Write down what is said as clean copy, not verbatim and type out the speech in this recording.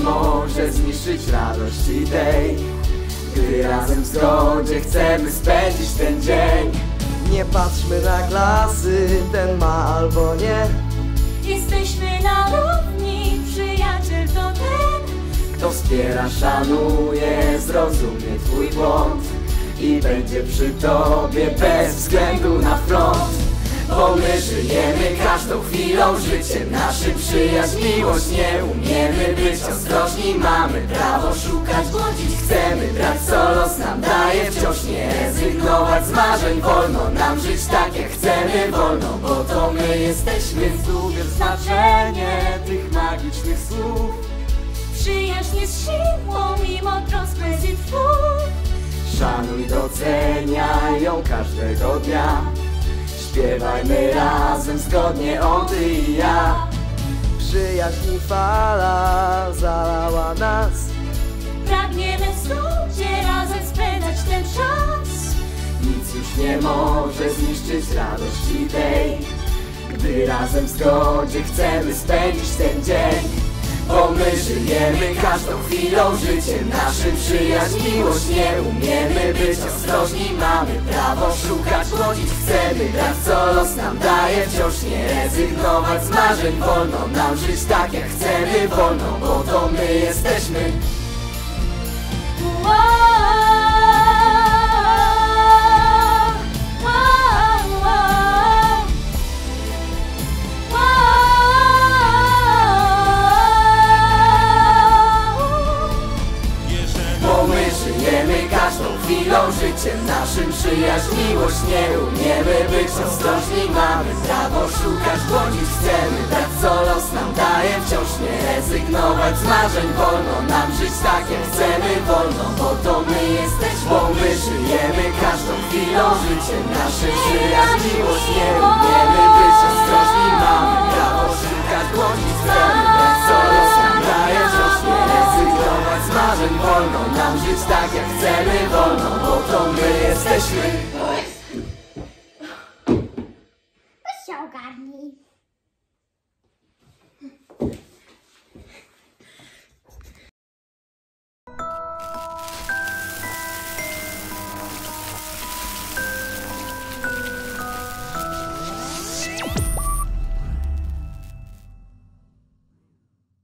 może zniszczyć radości tej, gdy razem w zgodzie chcemy spędzić ten dzień. Nie patrzmy na klasy, ten ma albo nie. Jesteśmy na równi, przyjaciel to ten, kto wspiera, szanuje, zrozumie twój błąd i będzie przy tobie bez względu na front. Bo my żyjemy każdą chwilą życiem naszym, przyjaźń, miłość. Nie umiemy być ostrożni, mamy prawo szukać, błądzić chcemy, brać co los nam daje, wciąż nie rezygnować z marzeń. Wolno nam żyć tak jak chcemy, wolno, bo to my jesteśmy. Zgubię znaczenie tych magicznych słów. przyjaźń jest siłą mimo trosk poezji twór. Szanuj, doceniaj ją każdego dnia. Śpiewajmy razem zgodnie, on, ty i ja. Przyjaźń fala zalała nas. Pragniemy w zgodzie razem spędzać ten czas. Nic już nie może zniszczyć radości tej, gdy razem w zgodzie chcemy spędzić ten dzień. Bo my żyjemy każdą chwilą życiem naszym, przyjaźń, miłość. Nie umiemy być ostrożni, mamy prawo szukać, błądzić chcemy, brać co los nam daje, wciąż nie rezygnować z marzeń. Wolno nam żyć tak jak chcemy, wolno, bo to my jesteśmy. Chwilą życiem naszym, przyjaźń, miłość. Nie umiemy być ostrożni, mamy prawo szukać, błądzić chcemy, brać co los nam daje, wciąż nie rezygnować z marzeń. Wolno nam żyć tak jak chcemy, wolno, bo to my jesteśmy. Bo my żyjemy każdą chwilą życiem naszym, przyjaźń, miłość. Nie umiemy być ostrożni, mamy prawo szukać, błądzić chcemy, brać co los nam daje, wciąż nie rezygnować z marzeń. Wolno nam żyć tak jak chcemy, wolno, bo to my jesteśmy.